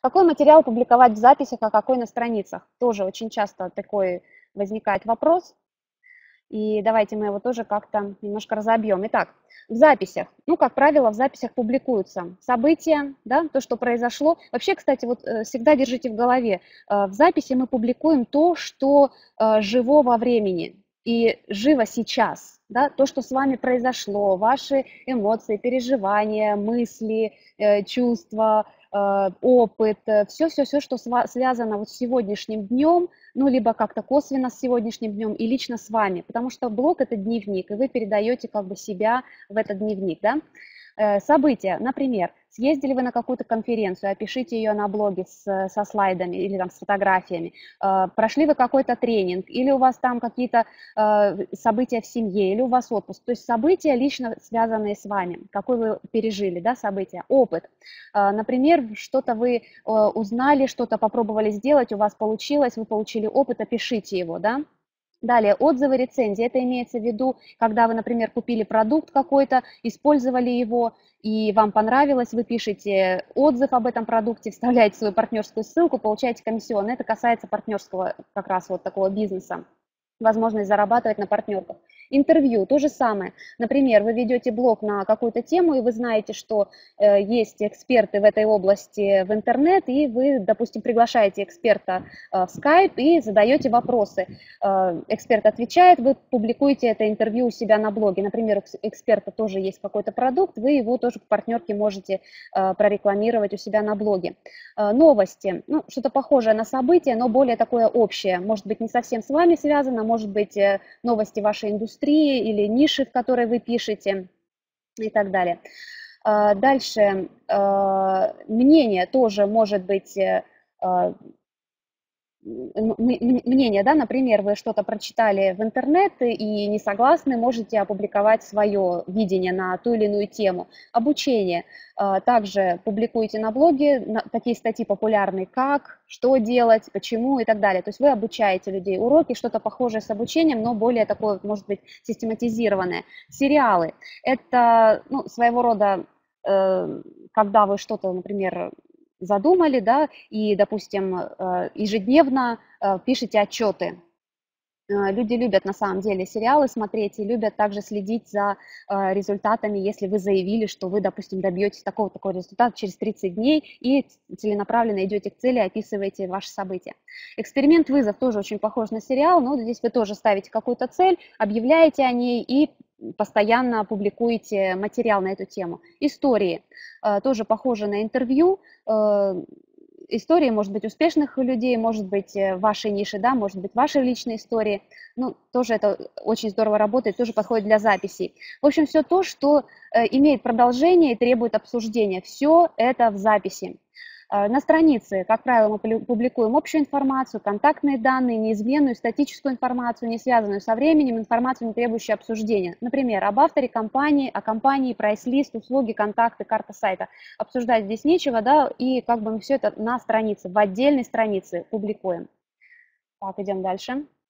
Какой материал публиковать в записях, а какой на страницах? Тоже очень часто такой возникает вопрос. И давайте мы его тоже как-то немножко разобьем. Итак, в записях, ну, как правило, в записях публикуются события, да, то, что произошло. Вообще, кстати, вот всегда держите в голове, в записи мы публикуем то, что живо во времени и живо сейчас, да, то, что с вами произошло, ваши эмоции, переживания, мысли, чувства, опыт, все-все-все, что связано вот с сегодняшним днем, ну, либо как-то косвенно с сегодняшним днем и лично с вами, потому что блог – это дневник, и вы передаете как бы себя в этот дневник, да. События, например, съездили вы на какую-то конференцию, опишите ее на блоге со слайдами или там с фотографиями, прошли вы какой-то тренинг, или у вас там какие-то события в семье, или у вас отпуск, то есть события лично связанные с вами, какой вы пережили, да, события, опыт. Например, что-то вы узнали, что-то попробовали сделать, у вас получилось, вы получили опыт, опишите его, да. Далее, отзывы, рецензии. Это имеется в виду, когда вы, например, купили продукт какой-то, использовали его, и вам понравилось, вы пишете отзыв об этом продукте, вставляете свою партнерскую ссылку, получаете комиссионный. Это касается партнерского как раз вот такого бизнеса, возможность зарабатывать на партнерках. Интервью, то же самое. Например, вы ведете блог на какую-то тему, и вы знаете, что есть эксперты в этой области в интернет, и вы, допустим, приглашаете эксперта в Skype и задаете вопросы. Эксперт отвечает, вы публикуете это интервью у себя на блоге. Например, у эксперта тоже есть какой-то продукт, вы его тоже в партнерке можете прорекламировать у себя на блоге. Новости, ну, что-то похожее на события, но более такое общее. Может быть, не совсем с вами связано, может быть, новости вашей индустрии или ниши, в которой вы пишете и так далее. Дальше, мнение тоже может быть, мнение, да, например, вы что-то прочитали в интернет и не согласны, можете опубликовать свое видение на ту или иную тему. Обучение. Также публикуете на блоге такие статьи популярные, как, что делать, почему и так далее. То есть вы обучаете людей. Уроки, что-то похожее с обучением, но более такое, может быть, систематизированное. Сериалы. Это, ну, своего рода, когда вы что-то, например, задумали, да, и, допустим, ежедневно пишете отчеты. Люди любят на самом деле сериалы смотреть и любят также следить за результатами, если вы заявили, что вы, допустим, добьетесь такого-такого результата через 30 дней и целенаправленно идете к цели, описываете ваши события. Эксперимент-вызов тоже очень похож на сериал, но здесь вы тоже ставите какую-то цель, объявляете о ней и постоянно публикуете материал на эту тему. Истории тоже похожи на интервью. Истории, может быть, успешных людей, может быть, вашей ниши, да, может быть, ваши личные истории. Ну, тоже это очень здорово работает, тоже подходит для записей. В общем, все то, что имеет продолжение и требует обсуждения, все это в записи. На странице, как правило, мы публикуем общую информацию, контактные данные, неизменную, статическую информацию, не связанную со временем, информацию, не требующую обсуждения. Например, об авторе компании, о компании, прайс-лист, услуги, контакты, карта сайта. Обсуждать здесь нечего, да, и как бы мы все это на странице, в отдельной странице публикуем. Так, идем дальше.